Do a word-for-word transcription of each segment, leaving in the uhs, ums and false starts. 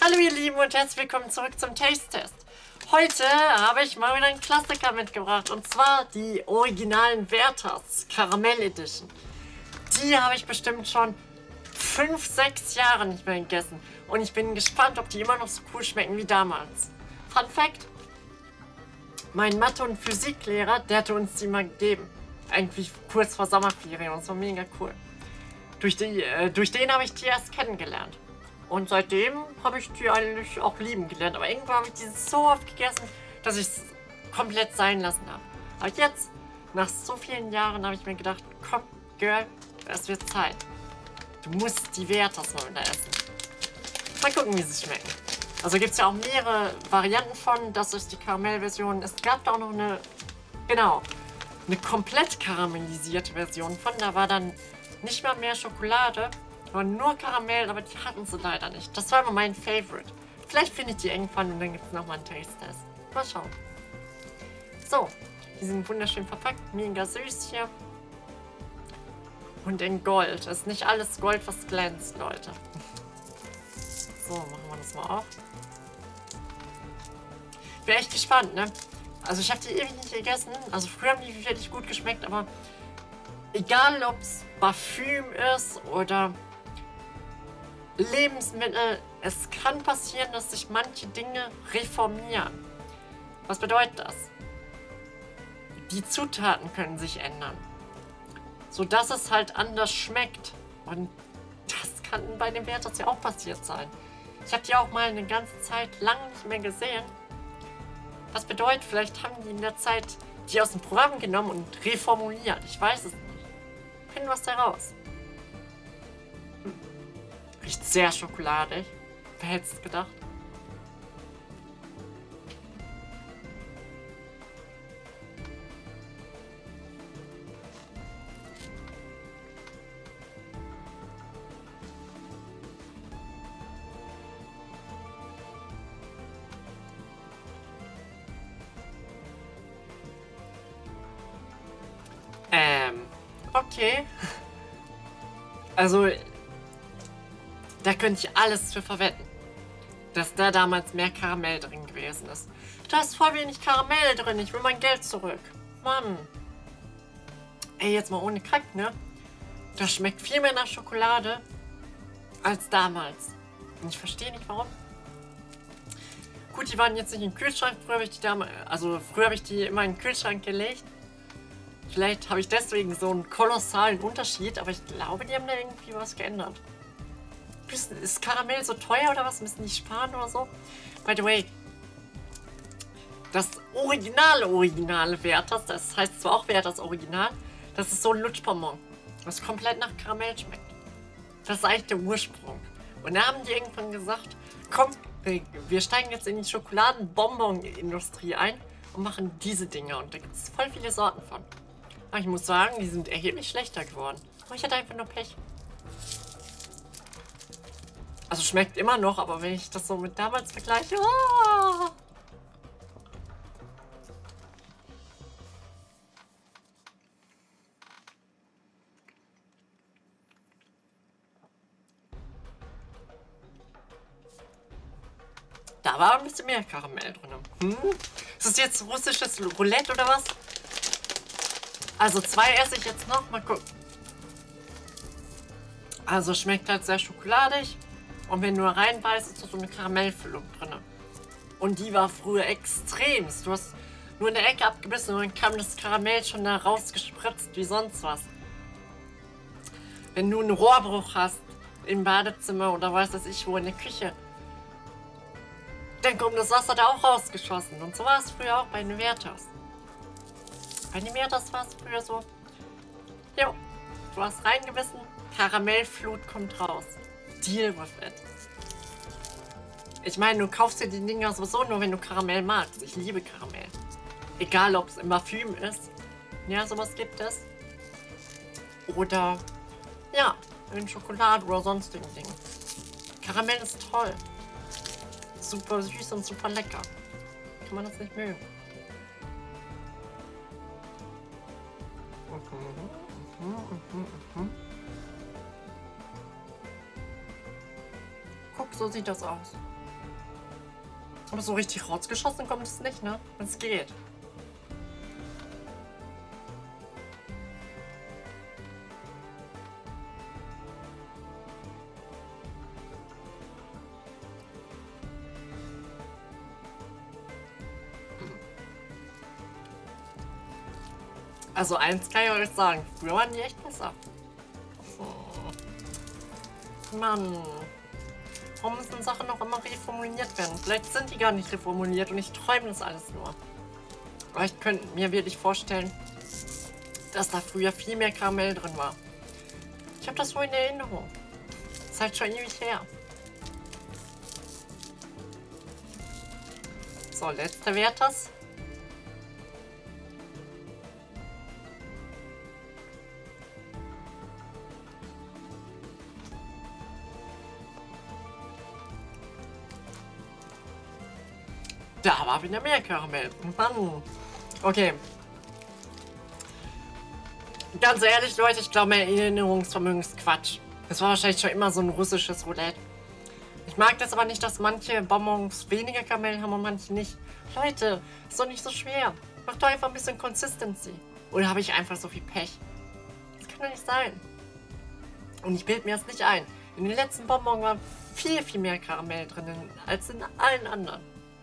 Hallo ihr Lieben und herzlich willkommen zurück zum Taste Test. Heute habe ich mal wieder einen Klassiker mitgebracht und zwar die originalen Werthers Karamell Edition. Die habe ich bestimmt schon fünf, sechs Jahre nicht mehr gegessen und ich bin gespannt, ob die immer noch so cool schmecken wie damals. Fun Fact: Mein Mathe- und Physiklehrer, der hatte uns die mal gegeben. Eigentlich kurz vor Sommerferien und so mega cool. Durch, die, äh, durch den habe ich die erst kennengelernt. Und seitdem habe ich die eigentlich auch lieben gelernt. Aber irgendwann habe ich die so oft gegessen, dass ich es komplett sein lassen habe. Aber jetzt, nach so vielen Jahren, habe ich mir gedacht, komm, Girl, es wird Zeit. Du musst die Werthers mal wieder essen. Mal gucken, wie sie schmecken. Also gibt es ja auch mehrere Varianten von. Das ist die Karamellversion. Es gab da auch noch eine, genau, eine komplett karamellisierte Version von. Da war dann nicht mal mehr Schokolade, sondern nur Karamell, aber die hatten sie leider nicht. Das war immer mein Favorite. Vielleicht finde ich die irgendwann und dann gibt es nochmal einen Taste-Test. Mal schauen. So, die sind wunderschön verpackt, mega süß hier. Und in Gold. Das ist nicht alles Gold, was glänzt, Leute. So, machen wir das mal auf. Bin echt gespannt, ne? Also ich habe die ewig nicht gegessen. Also früher haben die wirklich gut geschmeckt, aber egal ob es Parfüm ist oder Lebensmittel, es kann passieren, dass sich manche Dinge reformieren. Was bedeutet das? Die Zutaten können sich ändern, sodass es halt anders schmeckt. Und das kann bei den Werthers ja auch passiert sein. Ich habe die auch mal eine ganze Zeit lang nicht mehr gesehen. Was bedeutet, vielleicht haben die in der Zeit die aus dem Programm genommen und reformuliert. Ich weiß es nicht. Finden wir es heraus. Hm. Riecht sehr schokoladig. Wer hätte es gedacht? Ähm, okay. Also, da könnte ich alles für verwetten, dass da damals mehr Karamell drin gewesen ist. Da ist voll wenig Karamell drin, ich will mein Geld zurück. Mann. Ey, jetzt mal ohne Kack, ne? Das schmeckt viel mehr nach Schokolade als damals. Und ich verstehe nicht, warum. Gut, die waren jetzt nicht im Kühlschrank. Früher habe ich die damals, also früher habe ich die immer in den Kühlschrank gelegt. Vielleicht habe ich deswegen so einen kolossalen Unterschied, aber ich glaube, die haben da irgendwie was geändert. Ist Karamell so teuer oder was? Müssen die sparen oder so? By the way, das originale, originale Werthers, das heißt zwar auch Werthers Original, das ist so ein Lutschbonbon, was komplett nach Karamell schmeckt. Das ist eigentlich der Ursprung. Und da haben die irgendwann gesagt, komm, wir, wir steigen jetzt in die Schokoladenbonbon-Industrie ein und machen diese Dinger. Und da gibt es voll viele Sorten von. Aber ich muss sagen, die sind erheblich schlechter geworden. Aber ich hatte einfach nur Pech. Also schmeckt immer noch, aber wenn ich das so mit damals vergleiche... Oh! Da war ein bisschen mehr Karamell drin. Hm? Ist das jetzt russisches Roulette oder was? Also zwei esse ich jetzt noch. Mal gucken. Also schmeckt halt sehr schokoladig. Und wenn du reinbeißt, ist da so eine Karamellfüllung drin. Und die war früher extremst. Du hast nur eine Ecke abgebissen und dann kam das Karamell schon da rausgespritzt wie sonst was. Wenn du einen Rohrbruch hast im Badezimmer oder weiß das ich wo in der Küche, dann kommt das Wasser da auch rausgeschossen. Und so war es früher auch bei den Werthers. Bei den Werthers war es früher so. Jo, du hast reingebissen, Karamellflut kommt raus. Deal with it. Ich meine, du kaufst dir die Dinger sowieso nur, wenn du Karamell magst. Ich liebe Karamell. Egal, ob es im Parfüm ist. Ja, sowas gibt es. Oder, ja, in Schokolade oder sonstigen Dingen. Karamell ist toll. Super süß und super lecker. Kann man das nicht mögen. Mhm, mhm, mhm, mhm. Guck, so sieht das aus. Aber so richtig rausgeschossen kommt es nicht, ne? Es geht. Also eins kann ich euch sagen, früher waren die echt besser. Hm. Mann. Warum müssen Sachen noch immer reformuliert werden? Vielleicht sind die gar nicht reformuliert und ich träume das alles nur. Aber ich könnte mir wirklich vorstellen, dass da früher viel mehr Karamell drin war. Ich habe das so in Erinnerung. Das ist halt schon ewig her. So, letzter Werters. Da war wieder mehr Karamell. Mann. Okay. Ganz ehrlich, Leute, ich glaube, mein Erinnerungsvermögen ist Quatsch. Es war wahrscheinlich schon immer so ein russisches Roulette. Ich mag das aber nicht, dass manche Bonbons weniger Karamell haben und manche nicht. Leute, ist doch nicht so schwer. Macht doch einfach ein bisschen Consistency. Oder habe ich einfach so viel Pech? Das kann doch nicht sein. Und ich bilde mir das nicht ein. In den letzten Bonbons war viel, viel mehr Karamell drin als in allen anderen.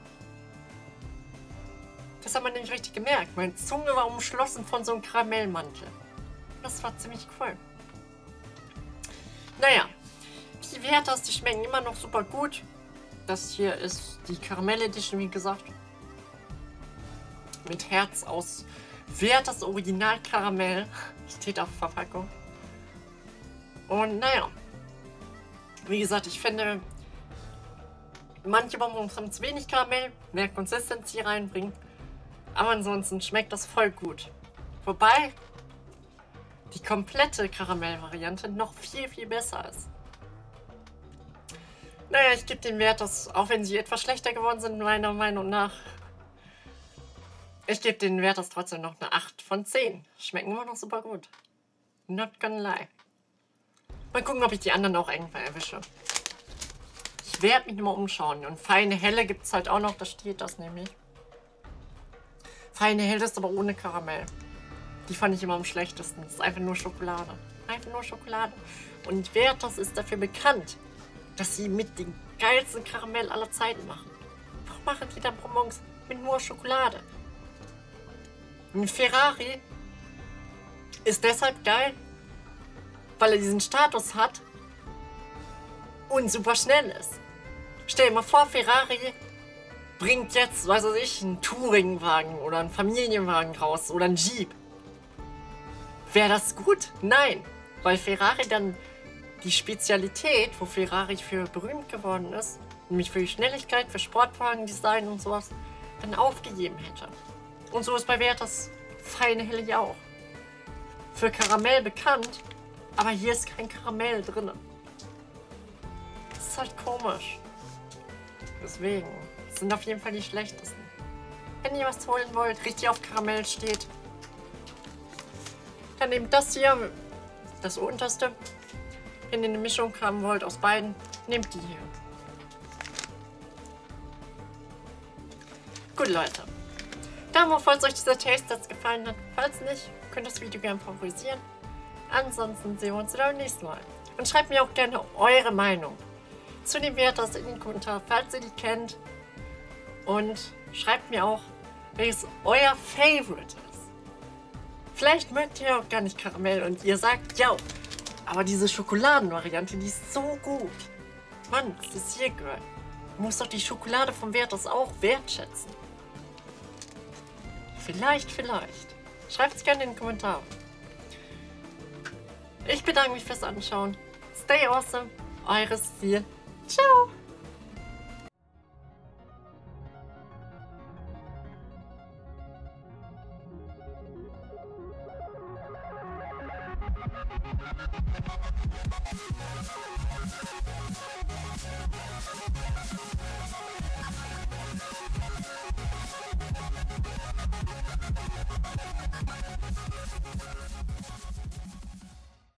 Das hat man nämlich richtig gemerkt. Meine Zunge war umschlossen von so einem Karamellmantel. Das war ziemlich cool. Naja, die Werthers, die schmecken immer noch super gut. Das hier ist die Karamell Edition, wie gesagt. Mit Herz aus Werthers Original Karamell. Steht auf Verpackung. Und naja, wie gesagt, ich finde, manche Bonbons haben zu wenig Karamell, mehr Consistency reinbringen. Aber ansonsten schmeckt das voll gut. Wobei die komplette Karamell-Variante noch viel, viel besser ist. Naja, ich gebe den Wert, dass, auch wenn sie etwas schlechter geworden sind, meiner Meinung nach, ich gebe den Wert, dass trotzdem noch eine acht von zehn. Schmecken immer noch super gut. Not gonna lie. Mal gucken, ob ich die anderen auch irgendwann erwische. Ich werde mich mal umschauen. Und feine Helle gibt es halt auch noch, da steht das nämlich. Feine Helle ist aber ohne Karamell. Die fand ich immer am schlechtesten. Das ist einfach nur Schokolade. Einfach nur Schokolade. Und Werthers ist dafür bekannt, dass sie mit dem geilsten Karamell aller Zeiten machen. Warum machen die dann Bonbons mit nur Schokolade? Und Ferrari ist deshalb geil, weil er diesen Status hat und super schnell ist. Stell dir mal vor, Ferrari bringt jetzt, weiß ich, einen Touringwagen oder einen Familienwagen raus oder einen Jeep. Wäre das gut? Nein, weil Ferrari dann die Spezialität, wo Ferrari für berühmt geworden ist, nämlich für die Schnelligkeit, für Sportwagendesign und sowas, dann aufgegeben hätte. Und so ist bei Werthers feine Helle ja auch. Für Karamell bekannt, aber hier ist kein Karamell drin. Das ist halt komisch. Deswegen. Das sind auf jeden Fall die schlechtesten. Wenn ihr was holen wollt, richtig auf Karamell steht, dann nehmt das hier, das unterste. Wenn ihr eine Mischung haben wollt aus beiden, nehmt die hier. Gut, Leute. Dann, falls euch dieser Taste-Test gefallen hat. Falls nicht, könnt ihr das Video gerne favorisieren. Ansonsten sehen wir uns wieder beim nächsten Mal. Und schreibt mir auch gerne eure Meinung zu den Werthers in den Kommentaren, falls ihr die kennt. Und schreibt mir auch, welches euer Favorite ist. Vielleicht mögt ihr auch gar nicht Karamell und ihr sagt, ja, aber diese Schokoladenvariante, die ist so gut. Mann, das ist hier gehört. Du musst doch die Schokolade vom Werthers auch wertschätzen. Vielleicht, vielleicht. Schreibt es gerne in den Kommentaren. Ich bedanke mich fürs Anschauen. Stay awesome, eure Stil. Ciao.